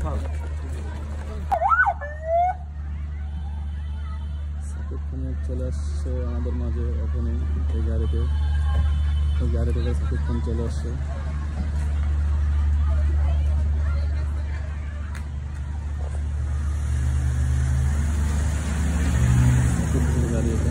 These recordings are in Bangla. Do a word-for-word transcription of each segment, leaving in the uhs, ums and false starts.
সাকিব খানের চলে আসছে আমাদের মাঝে ওখানে এই গাড়িতে ওই গাড়ি থেকে সাকিব খান চলে আসছে। গাড়ি এটা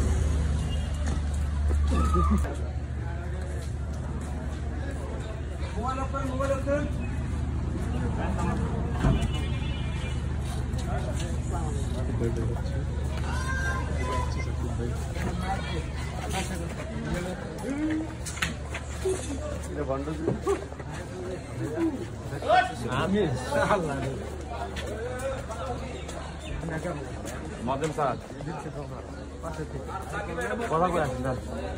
মদন স্যার কথা বলে আসেন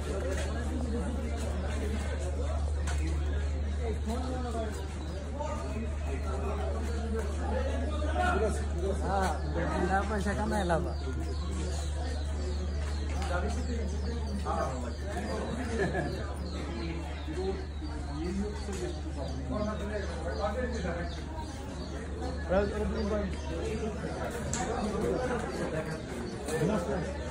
पैसा कमाए लाभा Right,